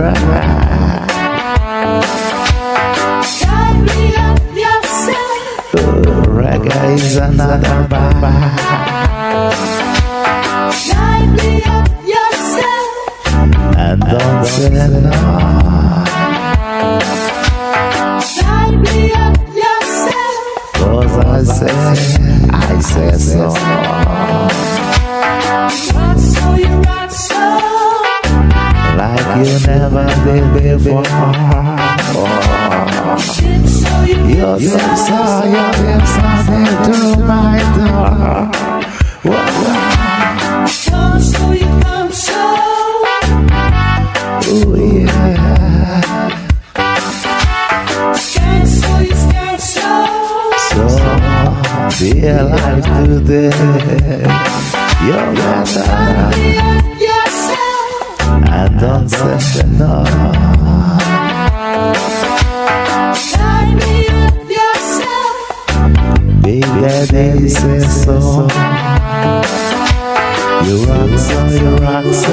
Reggae is another bag. Lively up yourself. And don't say no. Lively up yourself. 'Cause I say so. Rock so you rock so. Like you never did before. Dip so you Your dip lips so. are into my door. Come so you come so. Ooh, yeah. Skank so you skank so. So be alive today. You're better. Lively up yourself. And don't say no. Lively up yourself. Big Daddy says so. You rock so, you rock so.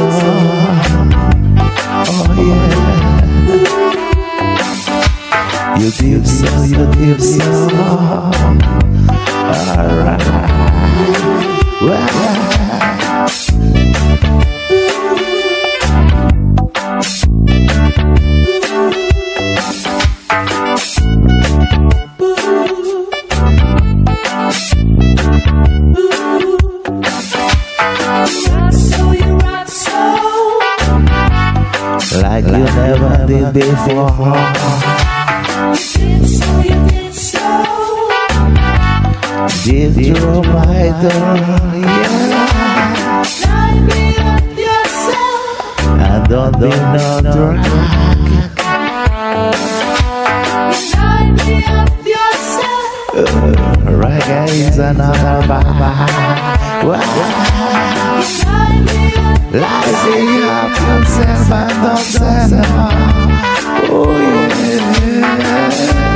Oh yeah. You give so, you give so. Alright. Well. Like you never did before. Did you my door, yeah. And don't be no drag. Reggae is another bag. Lively up yourself and don't say no. Oh yeah.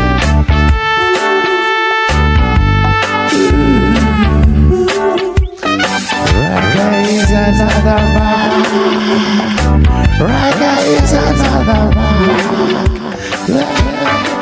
Reggae is another bag. Reggae is another bag.